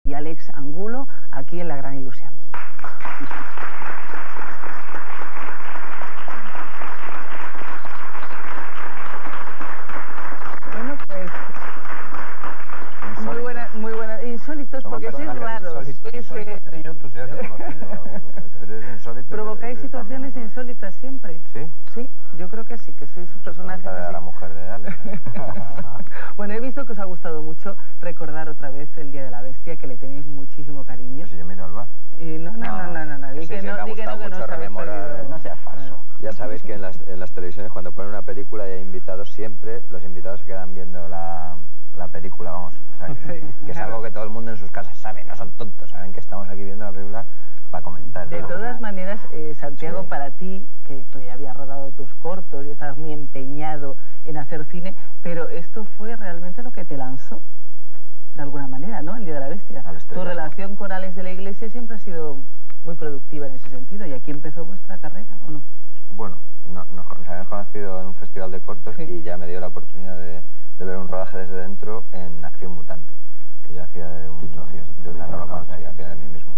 y Alex Angulo, aquí en La Gran Ilusión. Bueno, pues... Muy buena. Insólitos, porque sois raros. ¿Provocáis situaciones insólitas siempre? ¿Sí? Sí, yo creo que sí, que sois personajes así. de la mujer de Alex. Bueno, he visto que os ha gustado mucho recordar otra vez el Día de la Bestia, que le tenéis muchísimo cariño. Pues yo miro al bar. No, di que no, di que no, que no os habéis perdido. No seas falso. Ya sabéis que en las televisiones, cuando ponen una película y hay invitados, siempre los invitados se quedan viendo la película, vamos. O sea, que es algo que todo el mundo en sus casas sabe, no son tontos, saben que estamos aquí viendo la película para comentar. De todas maneras, Santiago, para ti, que tú ya habías rodado tus cortos y estabas muy empeñado en hacer cine, pero esto fue realmente lo que te lanzó, de alguna manera, ¿no? El Día de la Bestia. Tu relación con Alex de la Iglesia siempre ha sido muy productiva en ese sentido, y aquí empezó vuestra carrera, ¿o no? Bueno, nos habíamos conocido en un festival de cortos y ya me dio la oportunidad de ver un rodaje desde dentro en Acción Mutante, que yo hacía de una norma, hacía de mí mismo.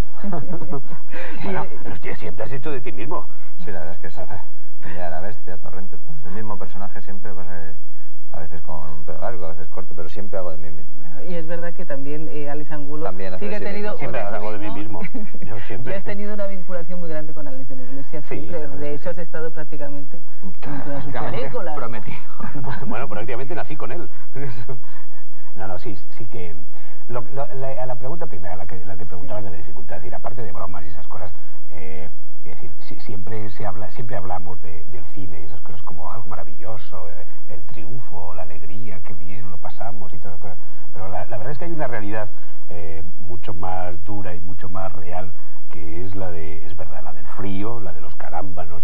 Pero siempre has hecho de ti mismo. Sí, la verdad es que sí. El Día de la Bestia, Torrente, el mismo personaje siempre, pasa que a veces con pelo largo, a veces corto, pero siempre hago de mí mismo. Y es verdad que también Alex Angulo sigue tenido... Siempre hago de mí mismo. Yo siempre. Y has tenido una vinculación muy grande con Alex de la Iglesia. Siempre. De hecho, has estado prácticamente en todas sus películas. Prometido. Bueno, prácticamente nací con él. No, sí que... a la pregunta primera, la que preguntabas de la dificultad, es decir, aparte de bromas y esas cosas, es decir, siempre hablamos del cine y esas cosas como algo maravilloso, el triunfo, la alegría, qué bien lo pasamos y todas esas cosas. Pero la verdad es que hay una realidad mucho más dura y mucho más real, que es la del frío, la de los carámbanos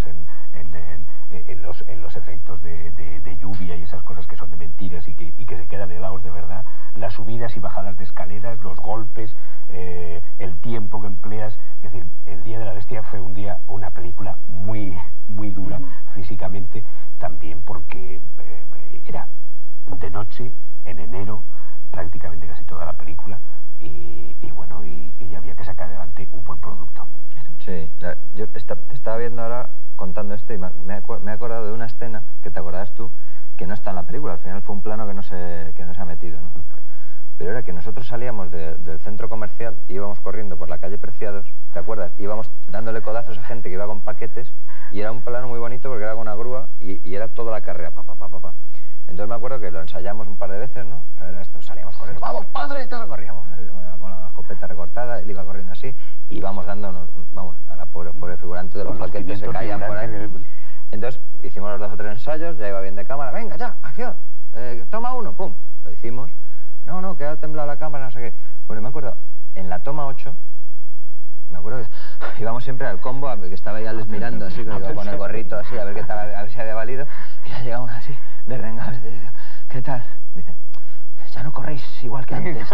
en los efectos de lluvia y esas cosas que son de mentiras y que se quedan helados de verdad, las subidas y bajadas de escaleras, los golpes, el tiempo que empleas. Es decir, el Día de la Bestia fue una película muy, muy dura físicamente, también porque era de noche, en enero, prácticamente casi toda la película, y bueno, y había que sacar adelante un buen producto. Sí, yo te estaba viendo ahora contando esto y me he acordado de una escena que te acordabas tú, que no está en la película. Al final fue un plano que no se ha metido, ¿no? Pero era que nosotros salíamos del centro comercial y íbamos corriendo por la calle Preciados, ¿te acuerdas? Íbamos dándole codazos a gente que iba con paquetes, y era un plano muy bonito porque era con una grúa y era toda la carrera, pa. Entonces me acuerdo que lo ensayamos un par de veces, ¿no? Era esto, salíamos corriendo, ¡vamos, padre! Y tal, corríamos con la escopeta recortada, él iba corriendo así, y íbamos dándonos, a la pobre figurante de los paquetes se caían por ahí. Entonces hicimos los 2 o 3 ensayos, ya iba bien de cámara, venga ya, acción, toma 1, pum, lo hicimos. No, que ha temblado la cámara, no sé qué. Bueno, me acuerdo, en la toma 8, me acuerdo que íbamos siempre al combo, que estaba ya les mirando así, con el gorrito así, a ver qué tal, a ver si había valido, y ya llegamos así, derrengados, ¿qué tal? Dice, ya no corréis igual que antes.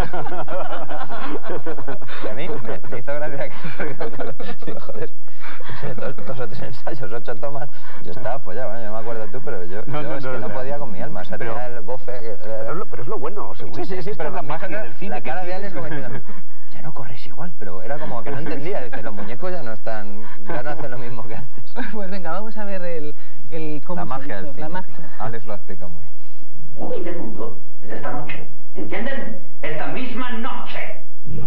Y a mí me hizo gracia que, digo, joder, 2 o 3 ensayos, 8 tomas, yo estaba follado, yo no me acuerdo tú, pero yo es que no podía con mi alma, o sea, tenía el bofe... Pero es lo bueno, seguro. Sí, pero es la magia del cine. La cara de Alex como diciendo, ya no corres igual, pero era como que no entendía, dice, los muñecos ya no hacen lo mismo que antes. Pues venga, vamos a ver cómo la magia del cine. La magia. Alex lo ha explicado muy bien. El fin del mundo es esta noche, ¿entienden? Esta misma noche.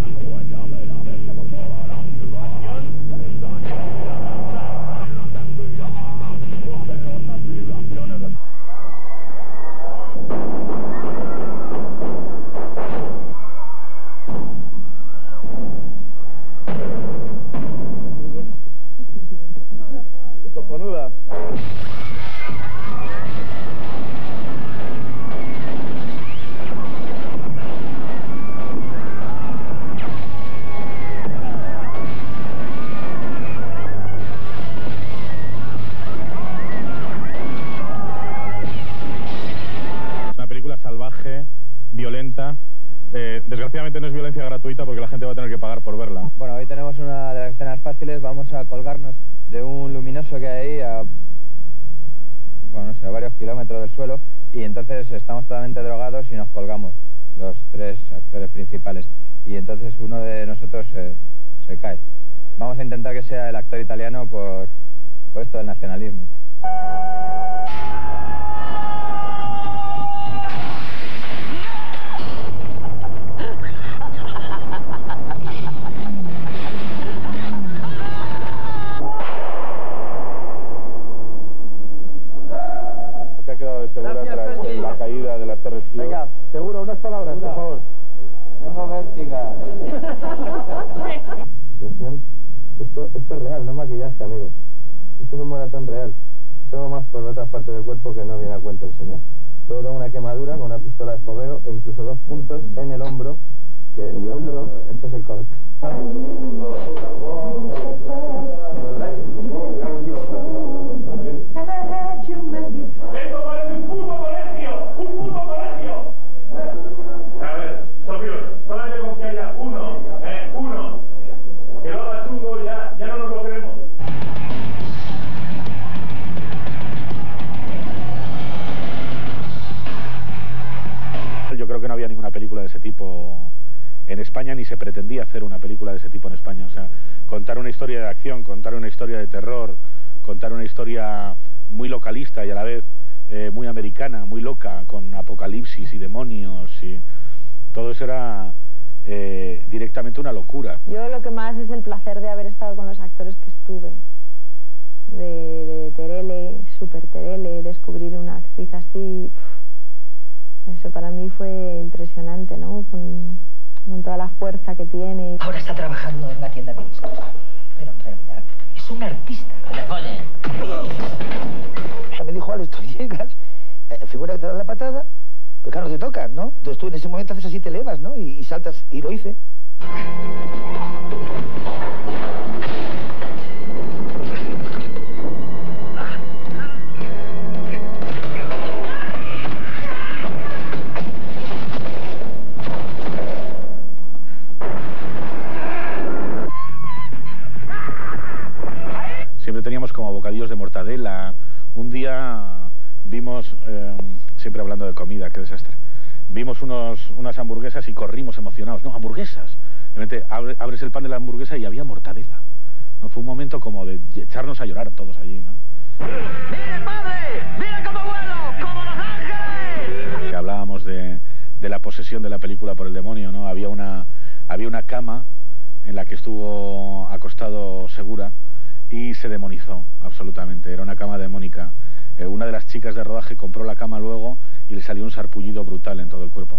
Cojonuda. Salvaje, violenta. Desgraciadamente no es violencia gratuita porque la gente va a tener que pagar por verla. Bueno, hoy tenemos una de las escenas fáciles. Vamos a colgarnos de un luminoso que hay ahí bueno, no sé, a varios kilómetros del suelo, y entonces estamos totalmente drogados y nos colgamos. los 3 actores principales, y entonces uno de nosotros se cae. Vamos a intentar que sea el actor italiano por esto del nacionalismo. ¿Qué ha quedado de segura tras la caída de las Torres Kío? Venga, Seguro, unas palabras, por favor. tengo vértigo. Decían, esto es real, no es maquillaje, amigos. Esto es un maratón real. Tengo más por otras partes del cuerpo que no viene a cuento enseñar. Luego tengo una quemadura con una pistola de fogueo e incluso 2 puntos en el hombro, que el hombro, esto es el codo. ¡Esto parece un puto colegio! ¡Un puto colegio! A ver, socios, solamente con que haya uno, que lo haga chungo, ya no nos lo creemos. Yo creo que no había ninguna película de ese tipo en España, ni se pretendía hacer una película de ese tipo en España. O sea, contar una historia de acción, contar una historia de terror, contar una historia muy localista y a la vez muy americana, muy loca, con apocalipsis y demonios, y todo eso era directamente una locura. Yo lo que más es el placer de haber estado con los actores que estuve, de Terele, Super Terele, descubrir una actriz así, eso para mí fue impresionante, ¿no? Con toda la fuerza que tiene. Ahora está trabajando en una tienda de discos, pero en realidad es un artista. Me dijo, Alex, tú llegas, figura que te dan la patada, pero claro, no te tocan, ¿no? Entonces tú en ese momento haces así, te elevas, ¿no? Y saltas, y lo hice. Siempre teníamos como bocadillos de mortadela. Un día vimos, siempre hablando de comida, qué desastre, vimos unas hamburguesas y corrimos emocionados. No, hamburguesas. De repente abres el pan de la hamburguesa y había mortadela. ¿No? Fue un momento como de echarnos a llorar todos allí, ¿no? ¡Mire, padre! ¡Mira cómo vuelo! ¡Como los ángeles! Que hablábamos de la posesión de la película por el demonio, ¿no? Había una cama en la que estuvo acostado Segura y se demonizó absolutamente. Era una cama demónica. Una de las chicas de rodaje compró la cama luego y le salió un sarpullido brutal en todo el cuerpo.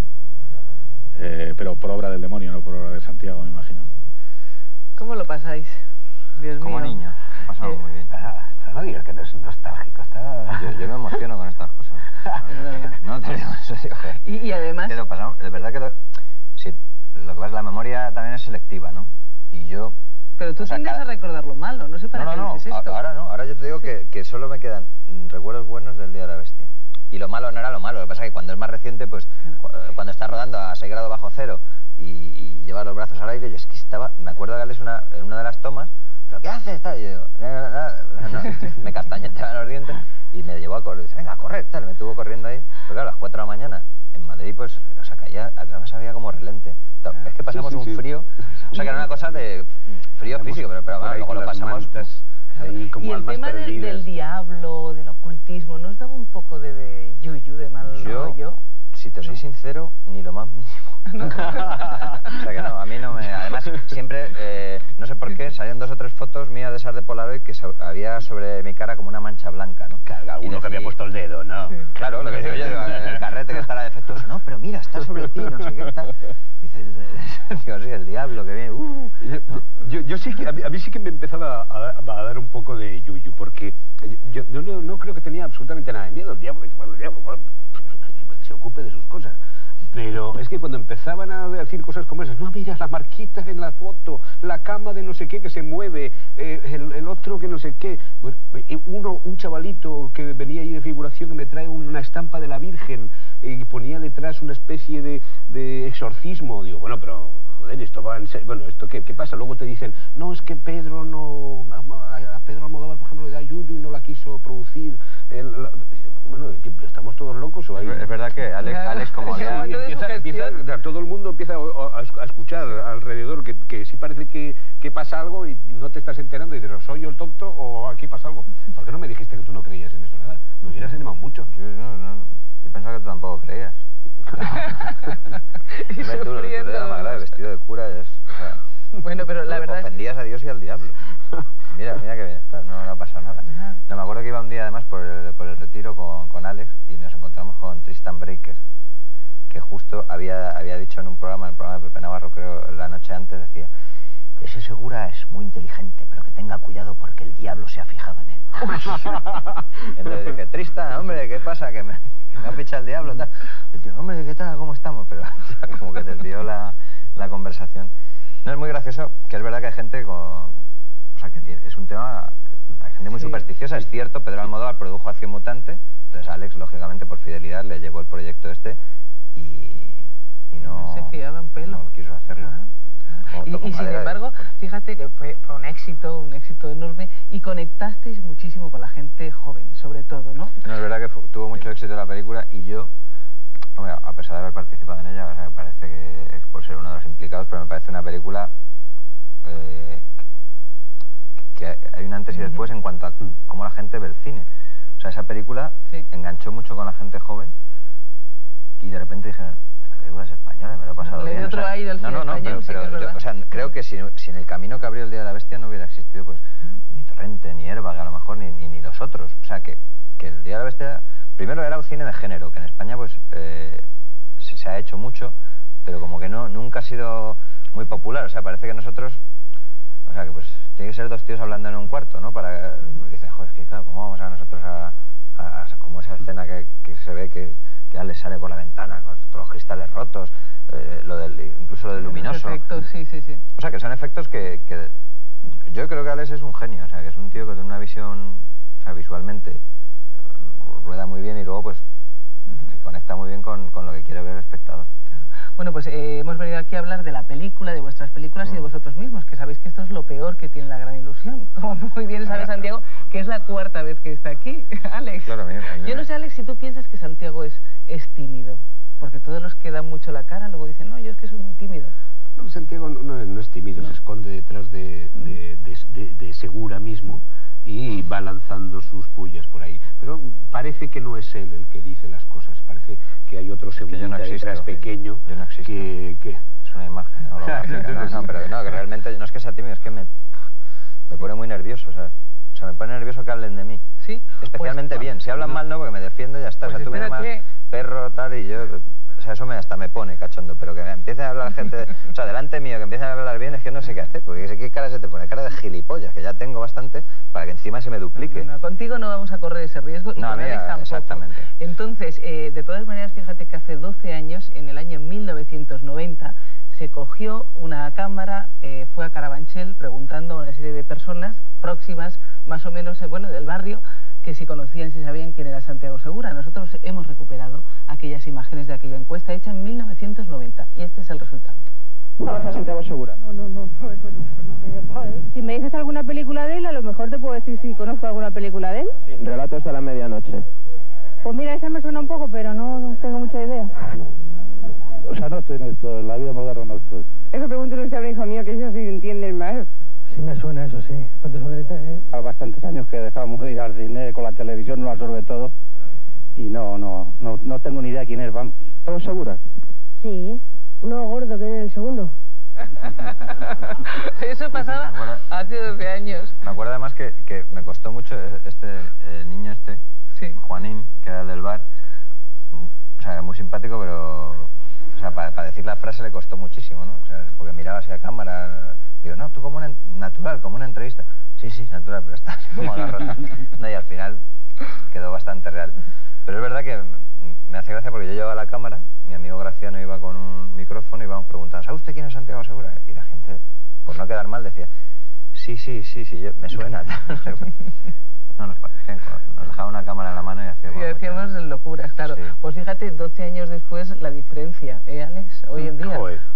Pero por obra del demonio, no por obra de Santiago, me imagino. ¿Cómo lo pasáis? Dios mío. Como niño, lo pasamos muy bien. No digas que no es nostálgico, está... Yo me emociono con estas cosas. Es verdad. No te digo eso, digo, Y además... que lo pasamos, es verdad que sí, lo que pasa es la memoria también es selectiva, ¿no? Y yo... Pero tú tiendes a recordar lo malo, no sé para qué dices esto. Ahora no, ahora yo te digo que solo me quedan recuerdos buenos del Día de la Bestia. Y lo malo no era lo malo, lo que pasa es que cuando es más reciente, pues cuando estás rodando a 6 grados bajo cero y llevas los brazos al aire, yo es que me acuerdo de Alex en una de las tomas, ¿pero qué haces? Y yo digo, no, me castañeteaban los dientes y me llevó a correr, dice, venga, a correr, tal, me tuvo corriendo ahí, pero claro, a las 4 de la mañana en Madrid, pues, o sea, caía, además había como relente. Es que pasamos un frío, o sea, que era una cosa de frío físico, pero bueno, luego lo pasamos... Ahí como y el tema del diablo, del ocultismo, ¿no os daba un poco de yuyu, de mal rollo? Si te soy sincero, ni lo más mínimo. ¿No? O sea que no, a mí no me... Además, siempre, no sé por qué, salían 2 o 3 fotos mías de esas de Polaroid que había sobre mi cara como una mancha blanca, ¿no? Claro, uno que había puesto el dedo, ¿no? Sí. Claro, lo que digo yo, el carrete que estará defectuoso. No, pero mira, está sobre ti, no sé qué, tal. Dice, digo, sí, el diablo que viene. No. Yo sí que, a mí sí que me empezaba a dar un poco de yuyu, porque yo no creo que tenía absolutamente nada de miedo. El diablo, bueno, se ocupe de sus cosas. Pero es que cuando empezaban a decir cosas como esas, no, mira, la marquita en la foto, la cama de no sé qué que se mueve, el otro que no sé qué, pues, un chavalito que venía ahí de figuración que me trae una estampa de la Virgen y ponía detrás una especie de exorcismo, digo, bueno, pero joder, esto va en serio. Bueno, ¿esto qué pasa? Luego te dicen, no, es que Pedro no... A Pedro Almodóvar, por ejemplo, le da yuyu y no la quiso producir. Bueno, ¿estamos todos locos o hay...? Es verdad que Alex como había... todo el mundo empieza a escuchar alrededor que sí parece que pasa algo y no te estás enterando y dices, ¿o soy yo el tonto o aquí pasa algo? ¿Por qué no me dijiste que tú no creías en eso nada? Me hubieras animado mucho. Yo pensaba que tú tampoco creías. Y tú eras más grave, vestido de cura, o sea, bueno, pero la verdad ofendías a Dios y al diablo. Mira que bien está, no ha pasado nada. No, me acuerdo que iba un día además por el retiro con Alex y nos encontramos con Tristan Breaker, que justo había dicho en el programa de Pepe Navarro, creo, la noche antes, decía: ese Segura es muy inteligente, pero que tenga cuidado porque el diablo se ha fijado en él. Entonces dije, Tristan, hombre, ¿qué pasa? Que me ha fichado el diablo, tal. Y el tío, hombre, ¿qué tal? ¿Cómo estamos? Pero ya como que desvió la conversación. No, es muy gracioso, que es verdad que hay gente o sea, que es un tema... Hay gente muy supersticiosa, es cierto. Pedro Almodóvar produjo Acción Mutante, entonces Alex, lógicamente, por fidelidad, le llevó el proyecto este y no... se fiaba un pelo. No quiso hacerlo. Claro. Y sin embargo, fíjate que fue un éxito enorme y conectasteis muchísimo con la gente joven, sobre todo, ¿no? No, es verdad que tuvo mucho éxito la película y yo, hombre, a pesar de haber participado en ella, o sea, me parece que es por ser uno de los implicados, pero me parece una película que hay un antes y después en cuanto a cómo la gente ve el cine. O sea, esa película enganchó mucho con la gente joven y de repente dijeron, esta película es española, me lo he pasado bien. Otro aire al cine español, pero yo, o sea, creo que si en el camino que abrió El Día de la Bestia no hubiera existido pues ni Torrente, ni Airbag, a lo mejor, ni los otros. O sea, que El Día de la Bestia primero era un cine de género, que en España pues se ha hecho mucho, pero como que nunca ha sido muy popular. O sea, parece que nosotros, o sea, que pues tiene que ser dos tíos hablando en un cuarto, ¿no? Pues dicen, joder, es que claro, ¿cómo vamos a nosotros a como esa escena que se ve que Alex sale por la ventana con todos los cristales rotos, incluso lo del luminoso. Efectos, sí. O sea, que son efectos que yo creo que Alex es un genio, o sea, que es un tío que tiene una visión, o sea, visualmente rueda muy bien y luego pues se conecta muy bien con lo que quiere ver el espectador. Bueno, pues hemos venido aquí a hablar de la película, de vuestras películas y de vosotros mismos, que sabéis que esto es lo peor que tiene La Gran Ilusión. Como muy bien sabe Santiago, que es la cuarta vez que está aquí, Alex. Claro, mira. Yo no sé, Alex, si tú piensas que Santiago es tímido, porque todos los que dan mucho la cara luego dicen, no, yo es que soy muy tímido. No, Santiago no es tímido, se esconde detrás de Segura mismo y va lanzando sus pullas por ahí. Pero parece que no es él el que dice las cosas, parece que hay otro Segura detrás pequeño. Yo no existo. Que es una imagen holográfica. Pero no, que realmente no es que sea tímido, es que me pone muy nervioso, ¿sabes? O sea, me pone nervioso que hablen de mí. Sí. Especialmente pues, bien. Si hablan mal no, porque me defiendo y ya está. Pues o sea, tú me llamas perro, tal, y yo... O sea, eso hasta me pone cachondo, pero que me empiece a hablar gente... O sea, delante mío, que empiecen a hablar bien, es que no sé qué hacer, porque ¿qué cara se te pone? Cara de gilipollas, que ya tengo bastante, para que encima se me duplique. No, contigo no vamos a correr ese riesgo, y con Alex tampoco. Exactamente. Entonces, de todas maneras, fíjate que hace 12 años, en el año 1990, se cogió una cámara, fue a Carabanchel preguntando a una serie de personas próximas, más o menos, del barrio, que si conocían, si sabían quién era Santiago Segura. Nosotros hemos recuperado aquellas imágenes de aquella encuesta hecha en 1990 y este es el resultado. ¿Conoces a Santiago Segura? No le conozco, no, de verdad, ¿eh? Si me dices alguna película de él, a lo mejor te puedo decir si conozco alguna película de él. Sí, Relatos de la Medianoche. Pues mira, esa me suena un poco, pero no tengo mucha idea. O sea, no estoy en esto, en la vida moderna no estoy. Eso pregúntale usted a un hijo mío, que eso sí entiende más. Sí me suena eso, sí. ¿No te suena? Hace bastantes años que dejamos de ir al cine, con la televisión lo absorbe todo. Y no tengo ni idea quién es, vamos. ¿Estamos seguras? Sí, uno gordo que viene en el segundo. Eso pasaba hace 12 años. Me acuerdo además que me costó mucho el niño Juanín, que era el del bar. O sea, muy simpático, pero... O sea, para decir la frase le costó muchísimo, ¿no? O sea, porque miraba así a cámara... Digo, no, tú como natural, como una entrevista. Sí, natural, pero está así como agarrado. No, y al final quedó bastante real. Pero es verdad que me hace gracia porque yo llevaba la cámara, mi amigo Graciano iba con un micrófono y íbamos preguntando, ¿sabe usted quién es Santiago Segura? Y la gente, por no quedar mal, decía, sí, me suena. No, nos dejaba una cámara en la mano y hacíamos... Y hacíamos locuras, claro. Sí. Pues fíjate, 12 años después, la diferencia, Alex, hoy en día. Joder,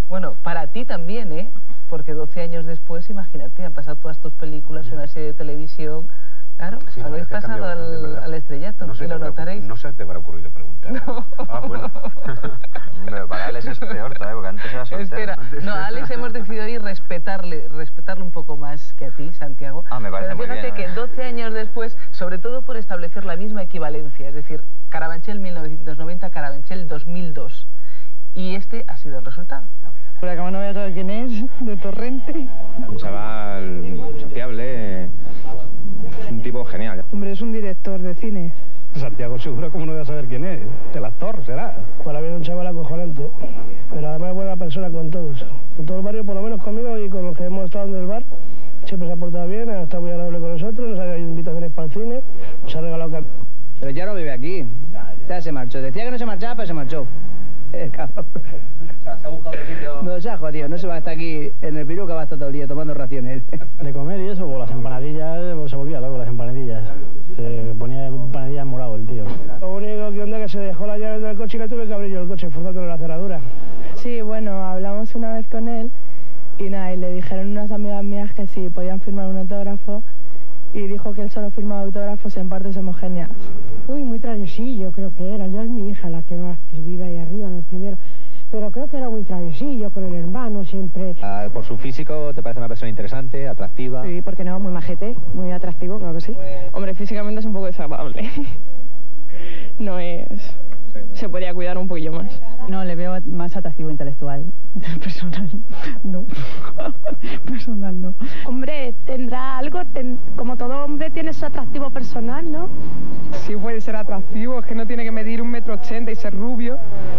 Bueno, para ti también, ¿eh? Porque 12 años después, imagínate, han pasado todas tus películas, una serie de televisión. Claro, Sí, habéis pasado al estrellato, y lo notaréis. No se te habrá ocurrido preguntar. No. Ah, bueno. Pero para Alex es peor todavía, porque antes era soltero. Espera, no, a Alex hemos decidido hoy respetarle un poco más que a ti, Santiago. Ah, me parece Pero fíjate muy bien, que 12 años después, sobre todo por establecer la misma equivalencia, es decir, Carabanchel 1990, Carabanchel 2002. Y este ha sido el resultado. Pero como no voy a saber quién es, de Torrente. Un chaval sociable, un tipo genial. Hombre, es un director de cine. Santiago Segura, ¿cómo no voy a saber quién es? El actor, será. Para mí es un chaval acojonante, pero además buena persona con todos. Con todo el barrio, por lo menos conmigo y con los que hemos estado en el bar. Siempre se ha portado bien, ha estado muy agradable con nosotros, nos ha dado invitaciones para el cine, nos ha regalado... Pero ya no vive aquí, ya se marchó. Decía que no se marchaba, pero se marchó. Cabrón. O sea, se ha buscado otro sitio. No se ha jodido, no se va a estar aquí en el Piru, que va a estar todo el día tomando raciones. De comer y eso, pues las empanadillas, pues se volvía loco las empanadillas. Se ponía empanadillas morado el tío. Lo único que onda que se dejó la llave del coche y le tuve que abrir yo el coche forzándole la cerradura. Sí, bueno, hablamos una vez con él y nada, y le dijeron unas amigas mías que sí, podían firmar un autógrafo y dijo que él solo firmaba autógrafos en partes homogéneas. Uy, muy traviesillo creo que era. Yo es mi hija la que vive ahí arriba en el primero. Pero creo que era muy traviesillo con el hermano, siempre. Por su físico, ¿te parece una persona interesante, atractiva? Sí, ¿por qué no? Muy majete, muy atractivo, claro que sí. Hombre, físicamente es un poco desagradable. No es... Se podría cuidar un poquillo más. No, le veo más atractivo intelectual. Personal, no. Personal, no. Hombre, tendrá algo, como todo hombre tiene su atractivo personal, ¿no? Sí puede ser atractivo, es que no tiene que medir 1,80 m y ser rubio.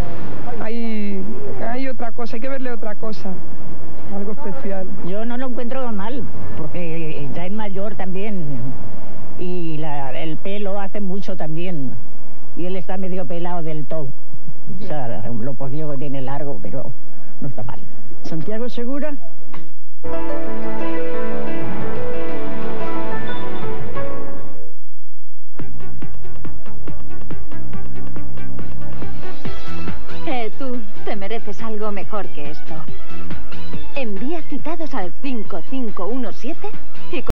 Hay otra cosa, hay que verle otra cosa, algo especial. Yo no lo encuentro mal, porque ya es mayor también y el pelo hace mucho también. Y él está medio pelado del todo. O sea, lo poquito que tiene largo, pero no está mal. Santiago Segura. Tú te mereces algo mejor que esto. Envía citados al 5517 y